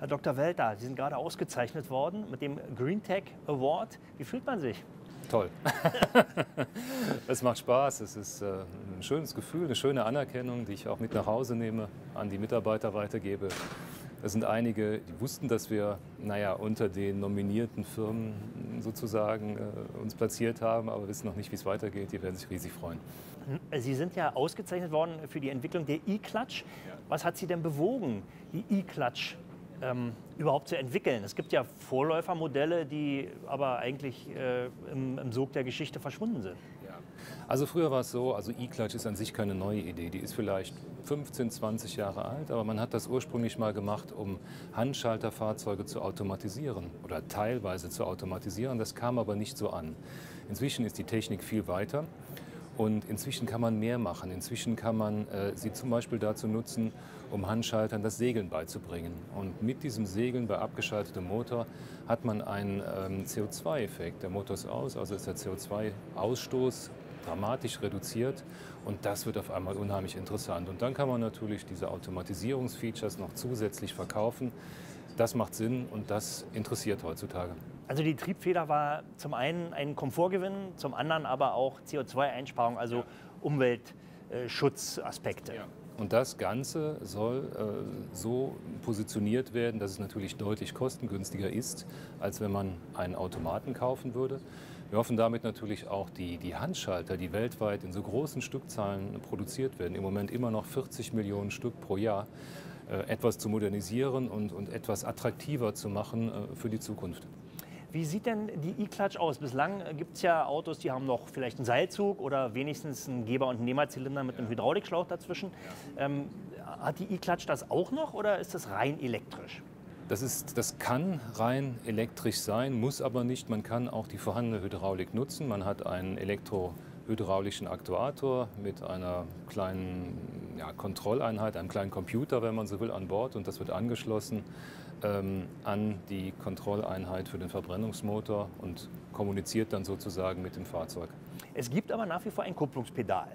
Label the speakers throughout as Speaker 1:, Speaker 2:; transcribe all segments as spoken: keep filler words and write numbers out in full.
Speaker 1: Herr Doktor Welter, Sie sind gerade ausgezeichnet worden mit dem Green Tech Award. Wie fühlt man sich?
Speaker 2: Toll. Es macht Spaß, es ist äh, ein schönes Gefühl, eine schöne Anerkennung, die ich auch mit nach Hause nehme, an die Mitarbeiter weitergebe. Es sind einige, die wussten, dass wir naja, unter den nominierten Firmen sozusagen äh, uns platziert haben, aber wissen noch nicht, wie es weitergeht. Die werden sich riesig freuen.
Speaker 1: Sie sind ja ausgezeichnet worden für die Entwicklung der E-Clutch.
Speaker 2: Ja.
Speaker 1: Was hat Sie denn bewogen, die E-Clutch ähm, überhaupt zu entwickeln? Es gibt ja Vorläufermodelle, die aber eigentlich äh, im, im Sog der Geschichte verschwunden sind.
Speaker 2: Ja. Also früher war es so, also E-Clutch ist an sich keine neue Idee. Die ist vielleicht fünfzehn, zwanzig Jahre alt, aber man hat das ursprünglich mal gemacht, um Handschalterfahrzeuge zu automatisieren oder teilweise zu automatisieren. Das kam aber nicht so an. Inzwischen ist die Technik viel weiter. Und inzwischen kann man mehr machen. Inzwischen kann man äh, sie zum Beispiel dazu nutzen, um Handschaltern das Segeln beizubringen. Und mit diesem Segeln bei abgeschaltetem Motor hat man einen ähm, C O zwei Effekt. Der Motor ist aus, also ist der C O zwei Ausstoß dramatisch reduziert. Und das wird auf einmal unheimlich interessant. Und dann kann man natürlich diese Automatisierungsfeatures noch zusätzlich verkaufen. Das macht Sinn und das interessiert heutzutage.
Speaker 1: Also die Triebfeder war zum einen ein Komfortgewinn, zum anderen aber auch C O zwei Einsparung, also ja. Umweltschutzaspekte. Ja.
Speaker 2: Und das Ganze soll äh, so positioniert werden, dass es natürlich deutlich kostengünstiger ist, als wenn man einen Automaten kaufen würde. Wir hoffen damit natürlich auch die, die Handschalter, die weltweit in so großen Stückzahlen produziert werden, im Moment immer noch vierzig Millionen Stück pro Jahr, äh, etwas zu modernisieren und, und etwas attraktiver zu machen äh, für die Zukunft.
Speaker 1: Wie sieht denn die E-Clutch aus? Bislang gibt es ja Autos, die haben noch vielleicht einen Seilzug oder wenigstens einen Geber- und einen Nehmerzylinder mit einem Hydraulikschlauch dazwischen. Ja. Ähm, hat die E-Clutch das auch noch oder ist das rein elektrisch?
Speaker 2: Das, ist, das kann rein elektrisch sein, muss aber nicht. Man kann auch die vorhandene Hydraulik nutzen. Man hat einen elektrohydraulischen Aktuator mit einer kleinen ja, Kontrolleinheit, einem kleinen Computer, wenn man so will, an Bord. Und das wird angeschlossen ähm, an die Kontrolleinheit für den Verbrennungsmotor und kommuniziert dann sozusagen mit dem Fahrzeug.
Speaker 1: Es gibt aber nach wie vor ein Kupplungspedal.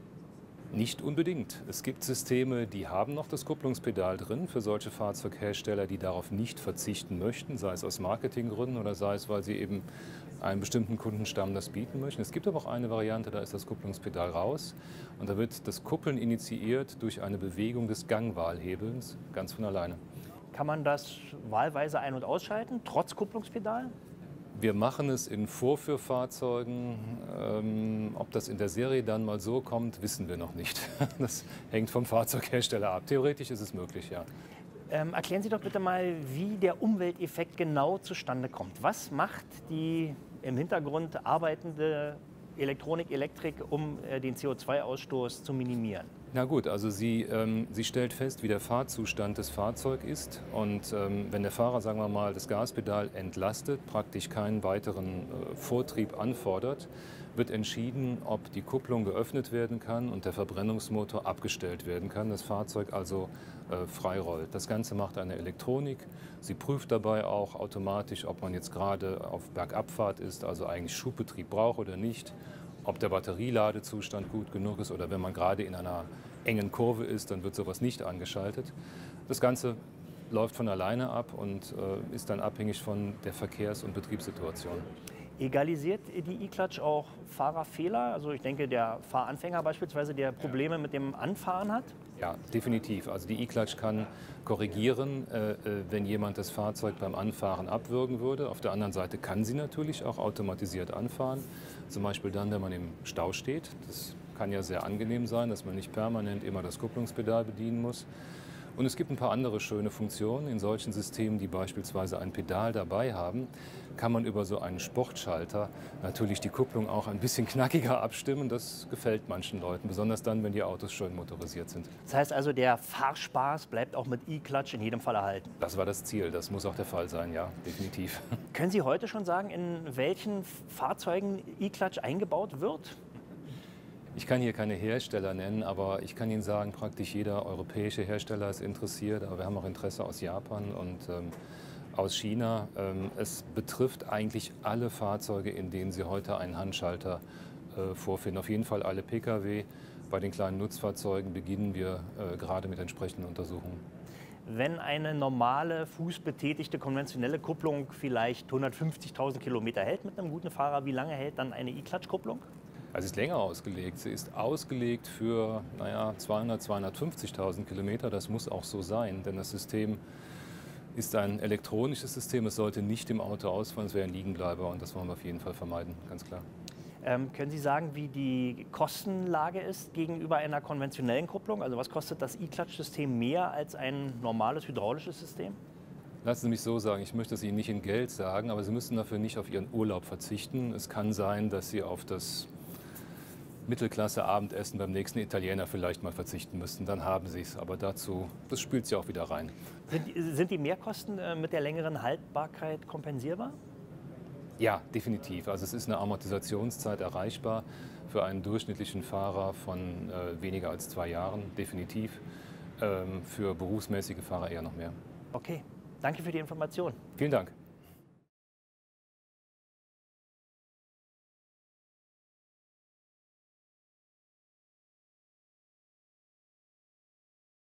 Speaker 2: Nicht unbedingt. Es gibt Systeme, die haben noch das Kupplungspedal drin für solche Fahrzeughersteller, die darauf nicht verzichten möchten, sei es aus Marketinggründen oder sei es, weil sie eben einem bestimmten Kundenstamm das bieten möchten. Es gibt aber auch eine Variante, da ist das Kupplungspedal raus und da wird das Kuppeln initiiert durch eine Bewegung des Gangwahlhebels ganz von alleine.
Speaker 1: Kann man das wahlweise ein- und ausschalten, trotz Kupplungspedal?
Speaker 2: Wir machen es in Vorführfahrzeugen. Ähm, ob das in der Serie dann mal so kommt, wissen wir noch nicht. Das hängt vom Fahrzeughersteller ab. Theoretisch ist es möglich, ja.
Speaker 1: Ähm, erklären Sie doch bitte mal, wie der Umwelteffekt genau zustande kommt. Was macht die im Hintergrund arbeitende Elektronik, Elektrik, um äh, den C O zwei Ausstoß zu minimieren?
Speaker 2: Na gut, also sie, ähm, sie stellt fest, wie der Fahrzustand des Fahrzeugs ist. Und ähm, wenn der Fahrer, sagen wir mal, das Gaspedal entlastet, praktisch keinen weiteren äh, Vortrieb anfordert, wird entschieden, ob die Kupplung geöffnet werden kann und der Verbrennungsmotor abgestellt werden kann, das Fahrzeug also äh, frei rollt. Das Ganze macht eine Elektronik. Sie prüft dabei auch automatisch, ob man jetzt gerade auf Bergabfahrt ist, also eigentlich Schubbetrieb braucht oder nicht, ob der Batterieladezustand gut genug ist oder wenn man gerade in einer engen Kurve ist, dann wird sowas nicht angeschaltet. Das Ganze läuft von alleine ab und äh, ist dann abhängig von der Verkehrs- und Betriebssituation.
Speaker 1: Egalisiert die E-Clutch auch Fahrerfehler? Also ich denke, der Fahranfänger beispielsweise, der Probleme mit dem Anfahren hat?
Speaker 2: Ja, definitiv. Also die E-Clutch kann korrigieren, äh, wenn jemand das Fahrzeug beim Anfahren abwürgen würde. Auf der anderen Seite kann sie natürlich auch automatisiert anfahren. Zum Beispiel dann, wenn man im Stau steht. Das kann ja sehr angenehm sein, dass man nicht permanent immer das Kupplungspedal bedienen muss. Und es gibt ein paar andere schöne Funktionen. In solchen Systemen, die beispielsweise ein Pedal dabei haben, kann man über so einen Sportschalter natürlich die Kupplung auch ein bisschen knackiger abstimmen. Das gefällt manchen Leuten, besonders dann, wenn die Autos schön motorisiert sind.
Speaker 1: Das heißt also, der Fahrspaß bleibt auch mit E-Clutch in jedem Fall erhalten?
Speaker 2: Das war das Ziel. Das muss auch der Fall sein, ja, definitiv.
Speaker 1: Können Sie heute schon sagen, in welchen Fahrzeugen E-Clutch eingebaut wird?
Speaker 2: Ich kann hier keine Hersteller nennen, aber ich kann Ihnen sagen, praktisch jeder europäische Hersteller ist interessiert. Aber wir haben auch Interesse aus Japan und ähm, aus China. Ähm, es betrifft eigentlich alle Fahrzeuge, in denen Sie heute einen Handschalter äh, vorfinden. Auf jeden Fall alle Pkw. Bei den kleinen Nutzfahrzeugen beginnen wir äh, gerade mit entsprechenden Untersuchungen.
Speaker 1: wenn eine normale, fußbetätigte, konventionelle Kupplung vielleicht hundertfünfzigtausend Kilometer hält mit einem guten Fahrer, wie lange hält dann eine E-Klatsch-Kupplung?
Speaker 2: Also sie ist länger ausgelegt. Sie ist ausgelegt für naja, zweihundert, zweihundertfünfzigtausend Kilometer. Das muss auch so sein, denn das System ist ein elektronisches System. Es sollte nicht im Auto ausfallen, es wäre ein Liegenbleiber und das wollen wir auf jeden Fall vermeiden, ganz klar.
Speaker 1: Ähm, können Sie sagen, wie die Kostenlage ist gegenüber einer konventionellen Kupplung? Also was kostet das E-Klatsch-System mehr als ein normales hydraulisches System?
Speaker 2: Lassen Sie mich so sagen, ich möchte es Ihnen nicht in Geld sagen, aber Sie müssen dafür nicht auf Ihren Urlaub verzichten. Es kann sein, dass Sie auf das Mittelklasse-Abendessen beim nächsten Italiener vielleicht mal verzichten müssten. Dann haben Sie es, aber dazu, das spült Sie auch wieder rein.
Speaker 1: Sind, sind die Mehrkosten äh, mit der längeren Haltbarkeit kompensierbar?
Speaker 2: Ja, definitiv. Also es ist eine Amortisationszeit erreichbar für einen durchschnittlichen Fahrer von äh, weniger als zwei Jahren, definitiv. Ähm, für berufsmäßige Fahrer eher noch mehr.
Speaker 1: Okay, danke für die Information.
Speaker 2: Vielen Dank.